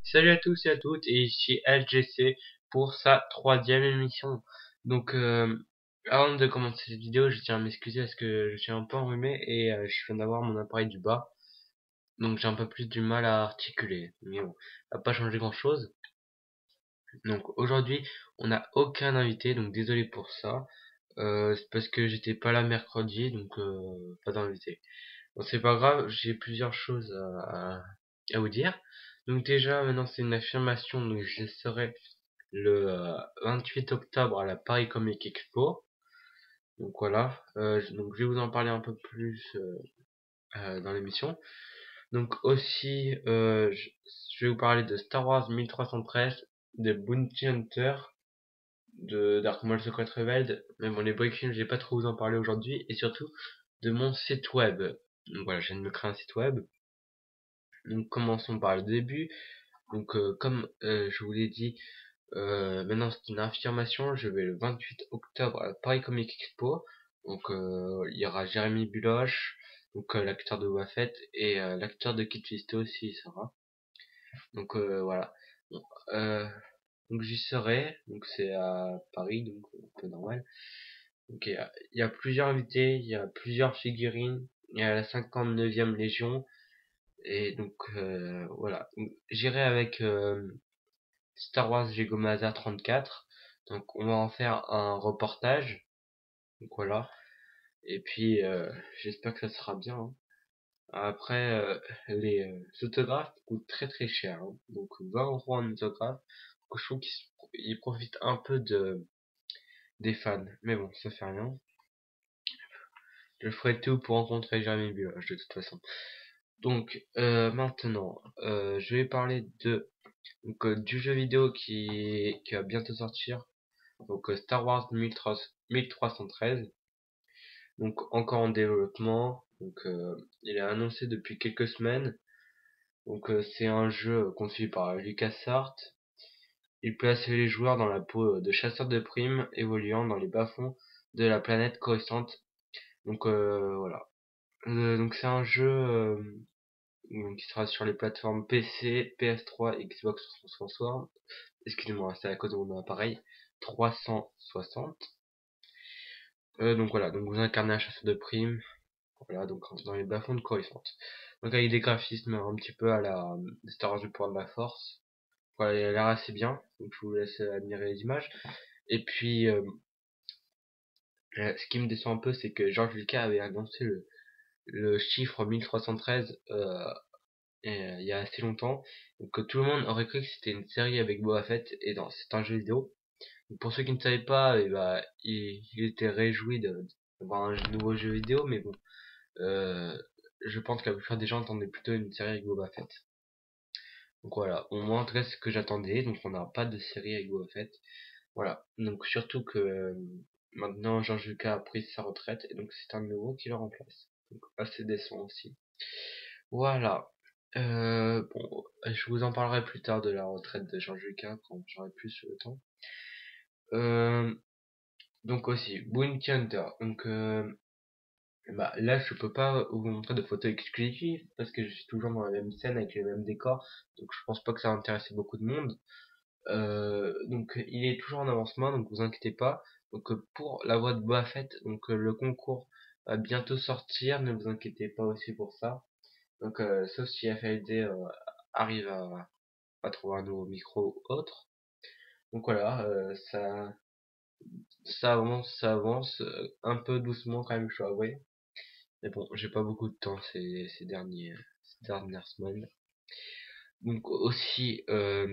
Salut à tous et à toutes, et ici LGC pour sa troisième émission. Donc, avant de commencer cette vidéo, je tiens à m'excuser parce que je suis un peu enrhumé et je viens d'avoir mon appareil du bas. Donc j'ai un peu plus du mal à articuler. Mais bon, ça va pas changer grand chose. Donc aujourd'hui, on n'a aucun invité, donc désolé pour ça. C'est parce que j'étais pas là mercredi, donc pas d'invité. Bon, c'est pas grave, j'ai plusieurs choses à vous dire. Donc déjà, maintenant c'est une affirmation, donc je serai le 28 octobre à la Paris Comic Expo. Donc voilà, donc je vais vous en parler un peu plus dans l'émission. Donc aussi, je vais vous parler de Star Wars 1313, de Bounty Hunter, de Dark Maul Secret Rebels, mais bon les briefings je vais pas trop vous en parler aujourd'hui, et surtout de mon site web. Donc voilà, je viens de me créer un site web. Donc commençons par le début. Donc comme je vous l'ai dit, maintenant c'est une affirmation, je vais le 28 octobre à Paris Comic Expo. Donc il y aura Jérémy Buloche, donc l'acteur de Boba Fett, et l'acteur de Kit Fisto aussi il sera. Donc voilà. Bon, donc j'y serai, donc c'est à Paris, donc un peu normal. Donc il y a plusieurs invités, il y a plusieurs figurines, il y a la 59e Légion, et donc voilà. Donc, j'irai avec Star Wars Lego Maza 34. Donc on va en faire un reportage. Donc voilà. Et puis j'espère que ça sera bien, hein. Après les autographes coûtent très très cher, hein. Donc 20 € un autographe. Donc, je trouve qu'ils profitent un peu des fans. Mais bon, ça fait rien. Je ferai tout pour rencontrer Jérémy Buloche de toute façon. Donc maintenant, je vais parler du jeu vidéo qui va bientôt sortir. Donc Star Wars 1313. Donc encore en développement. Donc il est annoncé depuis quelques semaines. Donc c'est un jeu conçu par LucasArts. Il place les joueurs dans la peau de chasseurs de primes évoluant dans les bas-fonds de la planète Coruscant. Donc voilà. Donc c'est un jeu qui sera sur les plateformes PC, PS3, Xbox 360. Excusez-moi, c'est à cause de mon appareil 360. Donc voilà, donc vous incarnez un chasseur de primes. Voilà, donc dans les bas-fonds de Coruscant. Donc avec des graphismes un petit peu à la Star Wars du pouvoir de la Force. Voilà, il a l'air assez bien. Donc je vous laisse admirer les images. Et puis ce qui me déçoit un peu, c'est que George Lucas avait annoncé le chiffre 1313 il y a assez longtemps. Donc tout le monde aurait cru que c'était une série avec Boba Fett, et non, c'est un jeu vidéo. Donc, pour ceux qui ne savaient pas, il était réjoui d'avoir un nouveau jeu vidéo, mais bon, euh, je pense que la plupart des gens attendaient plutôt une série avec Boba Fett. Donc voilà, au moins en tout cas c'est ce que j'attendais, donc on n'a pas de série avec Boba Fett. Voilà, donc surtout que maintenant George Lucas a pris sa retraite, et donc c'est un nouveau qui le remplace. Donc assez décent aussi. Voilà. Bon, je vous en parlerai plus tard de la retraite de George Lucas quand j'aurai plus le temps. Euh, donc aussi, Bounty Hunter. Donc bah, là, je peux pas vous montrer de photos exclusives parce que je suis toujours dans la même scène avec les mêmes décors, donc je pense pas que ça va intéresser beaucoup de monde. Donc il est toujours en avancement, donc vous inquiétez pas. Donc pour la voix de Boba Fett, donc le concours va bientôt sortir, ne vous inquiétez pas aussi pour ça. Donc sauf si FLD arrive à trouver un nouveau micro ou autre. Donc voilà, ça avance un peu doucement quand même, je dois avouer. Mais bon, j'ai pas beaucoup de temps ces dernières semaines. Donc aussi,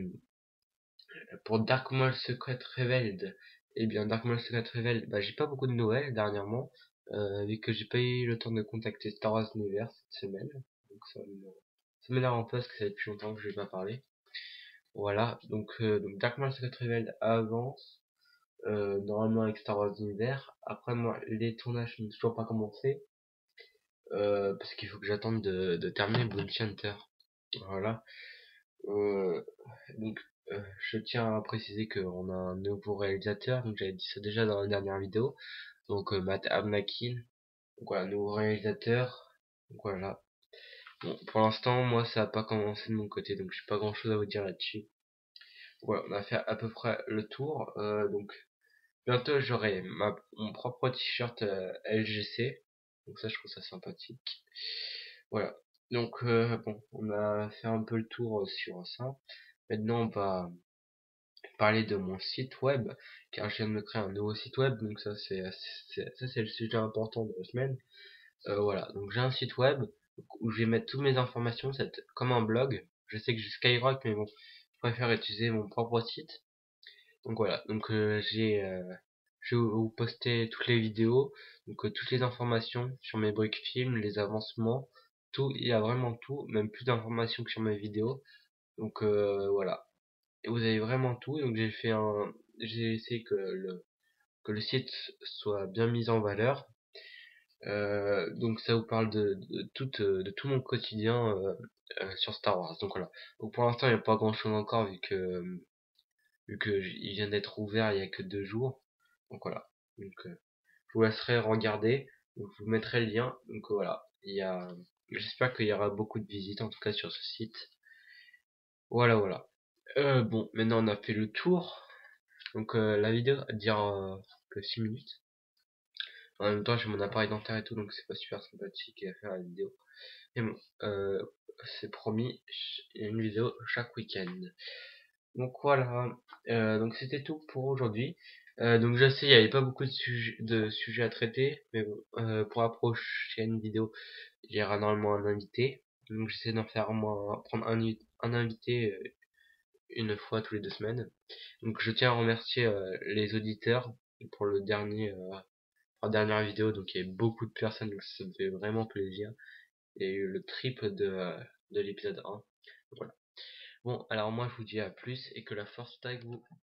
pour Dark Maul Secret Revealed, eh bien Dark Maul Secret Revealed, bah j'ai pas beaucoup de Noël dernièrement, vu que j'ai pas eu le temps de contacter Star Wars Universe cette semaine. Donc ça m'énerve un peu parce que ça fait depuis longtemps que je vais pas parler. Voilà, donc Dark Maul Secret Revealed avance, normalement avec Star Wars Universe. Après moi, les tournages n'ont toujours pas commencé. Parce qu'il faut que j'attende de terminer Bounty Hunter. Voilà. Euh, donc, je tiens à préciser qu'on a un nouveau réalisateur. Donc, j'avais dit ça déjà dans la dernière vidéo. Donc, Matt Abnakin. Donc, voilà, nouveau réalisateur. Donc, voilà. Bon, pour l'instant, moi, ça a pas commencé de mon côté, donc j'ai pas grand chose à vous dire là-dessus. Voilà, on a fait à peu près le tour. Donc bientôt, j'aurai mon propre t-shirt LGC. Donc ça, je trouve ça sympathique. Voilà. Donc bon, on a fait un peu le tour sur ça. Maintenant, on va parler de mon site web, car je viens de me créer un nouveau site web. Donc ça, c'est le sujet important de la semaine. Voilà. Donc j'ai un site web où je vais mettre toutes mes informations. C'est comme un blog. Je sais que j'ai Skyrock, mais bon, je préfère utiliser mon propre site. Donc voilà, donc je vais vous poster toutes les vidéos, donc toutes les informations sur mes briques films, les avancements, tout, il y a vraiment tout, même plus d'informations que sur mes vidéos. Donc voilà, et vous avez vraiment tout. Donc j'ai essayé que le site soit bien mis en valeur. Donc ça vous parle de tout mon quotidien sur Star Wars. Donc voilà. Donc pour l'instant il n'y a pas grand chose encore vu que il vient d'être ouvert il y a que 2 jours. Donc voilà. Donc je vous laisserai regarder. Donc je vous mettrai le lien. Donc voilà. J'espère qu'il y aura beaucoup de visites en tout cas sur ce site. Voilà voilà. Bon, maintenant on a fait le tour. Donc la vidéo va dire que 6 minutes. En même temps j'ai mon appareil dentaire et tout, donc c'est pas super sympathique à faire la vidéo. Mais bon, c'est promis, il y a une vidéo chaque week-end. Donc voilà, donc c'était tout pour aujourd'hui. Donc je sais, il n'y avait pas beaucoup de sujets à traiter, mais bon, pour la prochaine vidéo, il y aura normalement un invité. Donc j'essaie d'en faire prendre un invité une fois tous les 2 semaines. Donc je tiens à remercier les auditeurs pour la dernière vidéo. Donc il y avait beaucoup de personnes, donc ça me fait vraiment plaisir. Il y a eu le triple de l'épisode 1. Voilà. Bon, alors moi je vous dis à plus et que la force soit avec vous.